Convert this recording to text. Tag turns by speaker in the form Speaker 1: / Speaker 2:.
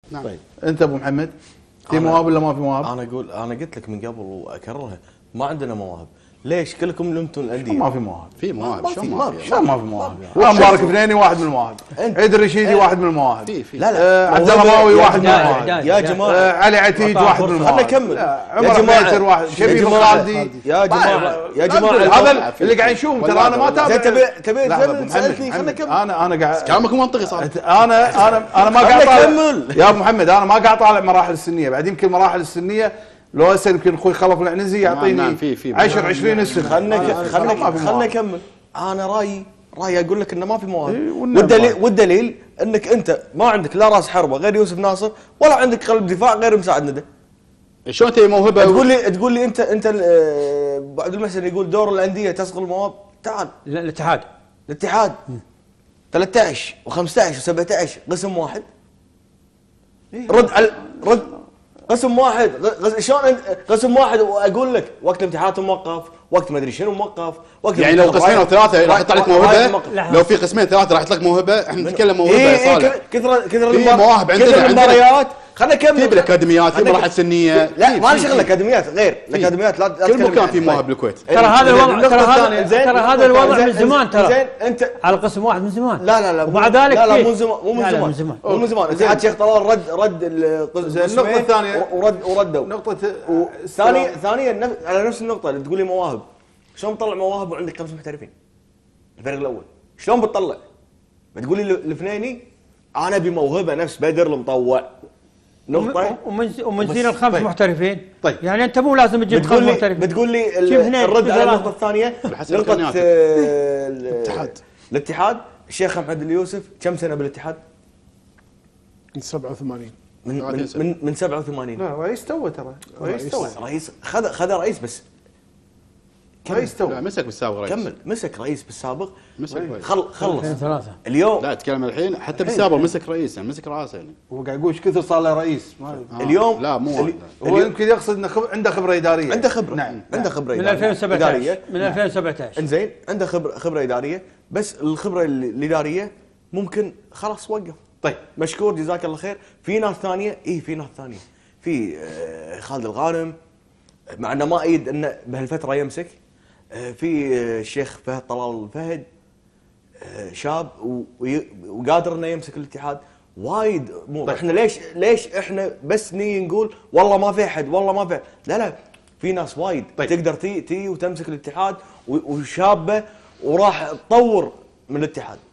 Speaker 1: نعم.
Speaker 2: طيب
Speaker 3: انت ابو محمد في مواهب ولا ما في مواهب؟
Speaker 2: انا قلت لك من قبل واكررها، ما عندنا مواهب. ليش كلكم لمتوا الانديه؟
Speaker 3: ما في مواهب.
Speaker 1: في مواهب،
Speaker 2: ما
Speaker 1: شلون
Speaker 2: في-
Speaker 1: ما
Speaker 2: ما
Speaker 1: في؟
Speaker 2: في.
Speaker 3: شلون ما في مواهب؟ مبارك فنيني واحد من المواهب، عيد الرشيدي واحد من المواهب،
Speaker 1: في
Speaker 2: لا
Speaker 3: عبد الله ماوي واحد من
Speaker 4: إعداد.
Speaker 3: المواهب،
Speaker 2: يا جماعه
Speaker 3: علي عتيج واحد من المواهب.
Speaker 2: خلنا نكمل.
Speaker 3: لا،
Speaker 2: يا
Speaker 3: عمر
Speaker 2: جماعة.
Speaker 3: بيتر واحد،
Speaker 2: يا
Speaker 3: شبيب
Speaker 2: جماعة.
Speaker 3: الخالدي.
Speaker 2: يا جماعه يا جماعه
Speaker 3: هذا اللي قاعد نشوفه، ترى انا ما تابع.
Speaker 2: زين تبي
Speaker 3: لا، أبو
Speaker 2: تفلت
Speaker 3: محمد،
Speaker 2: تسالني، خلنا
Speaker 3: محمد،
Speaker 2: نكمل.
Speaker 3: انا قاعد
Speaker 1: كلامك منطقي صار.
Speaker 3: انا ما قاعد
Speaker 2: خلنا
Speaker 3: طالع
Speaker 2: نكمل.
Speaker 3: يا ابو محمد، انا ما قاعد طالع مراحل السنيه، بعد يمكن مراحل السنيه لو هسه يمكن اخوي خلف العنزي يعطيني
Speaker 1: نعم، في
Speaker 3: 10 20 السنه.
Speaker 2: خلنا نكمل. انا رايي اقول لك انه ما في مواهب.
Speaker 3: إيه، والنبي.
Speaker 2: والدليل انك انت ما عندك لا راس حربه غير يوسف ناصر، ولا عندك قلب دفاع غير مساعد ندى.
Speaker 1: شلون تبي موهبه
Speaker 2: تقول لي انت ابو عبد المحسن يقول دور الانديه تصقل المواهب. تعال
Speaker 4: الاتحاد
Speaker 2: الاتحاد 13 و15 و17 قسم واحد. رد قسم واحد. شلون قسم واحد؟ واقول لك وقت الامتحانات موقف، وقت ما ادري شنو موقف، وقت
Speaker 1: يعني لو قسمين او ثلاثه راح يطلع لك موهبه.
Speaker 4: لا.
Speaker 1: لو في قسمين ثلاثه راح يطلع لك موهبه. احنا نتكلم موهبه
Speaker 2: إيه
Speaker 1: يا صالح.
Speaker 2: كثر
Speaker 1: في مواهب عندنا،
Speaker 2: كثر المباريات. خلنا نكمل.
Speaker 1: في بالاكاديميات، في مراحل سنيه.
Speaker 2: لا ما لي شغل اكاديميات، غير الاكاديميات لا
Speaker 1: كل مكان في مواهب بالكويت.
Speaker 4: ترى هذا الوضع، ترى هذا الوضع من زمان، ترى
Speaker 2: زين انت
Speaker 4: على قسم واحد من زمان.
Speaker 2: لا
Speaker 4: ومع ذلك
Speaker 2: لا
Speaker 4: فيه.
Speaker 2: مو من زمان،
Speaker 4: لا، من زمان.
Speaker 2: مو من زمان. اتحاد شيخ طلال رد
Speaker 3: النقطة الثانية.
Speaker 2: وردوا
Speaker 3: نقطة
Speaker 2: ثانيا على نفس النقطة اللي تقول لي مواهب. شلون بتطلع مواهب وعندك 5 محترفين؟ الفريق الاول شلون بتطلع؟ بتقول لي الفنيني انا ابي موهبة نفس بدر المطوع. نقطة.
Speaker 4: ومن زين الخمس
Speaker 3: طيب.
Speaker 4: محترفين.
Speaker 3: طيب.
Speaker 4: يعني انت مو لازم تجيب خمس محترفين.
Speaker 2: بتقول لي
Speaker 4: جيب اثنين،
Speaker 2: الرد على
Speaker 4: ثلاثة.
Speaker 2: النقطة الثانية.
Speaker 1: بحسب
Speaker 2: نقطة
Speaker 1: إمكانياتك.
Speaker 2: الاتحاد الشيخ محمد اليوسف كم سنة بالاتحاد؟
Speaker 5: من 87
Speaker 2: من 87.
Speaker 3: لا رئيس تو، ترى رئيس تو،
Speaker 2: رئيس خذ رئيس بس.
Speaker 3: رئيس تو.
Speaker 1: لا مسك بالسابق رئيس.
Speaker 2: كمل مسك رئيس بالسابق.
Speaker 1: مسك رئيس.
Speaker 2: خلص
Speaker 4: 2003.
Speaker 2: اليوم.
Speaker 1: لا اتكلم الحين حتى بالسابق مسك رئيس، يعني مسك رئاسه يعني.
Speaker 3: هو قاعد يقول ايش كثر صار له رئيس.
Speaker 2: اليوم
Speaker 1: لا مو واحد.
Speaker 3: هو يمكن يقصد انه عنده خبره اداريه.
Speaker 2: عنده خبره.
Speaker 3: نعم.
Speaker 2: عنده خبره
Speaker 4: من
Speaker 2: إدارية.
Speaker 4: 2017. من 2017.
Speaker 2: انزين عنده خبره اداريه، بس الخبره الاداريه ممكن خلاص وقف.
Speaker 3: طيب
Speaker 2: مشكور جزاك الله خير. في ناس ثانيه، في ناس ثانيه، في خالد الغانم، مع انه ما ايد انه بهالفتره يمسك. في الشيخ فهد طلال فهد، شاب وقادر انه يمسك الاتحاد. وايد طيب. احنا ليش احنا بس نيجي نقول والله ما في احد، والله ما في. لا في ناس وايد
Speaker 3: طيب.
Speaker 2: تقدر تي وتمسك الاتحاد وشابه وراح تطور من الاتحاد.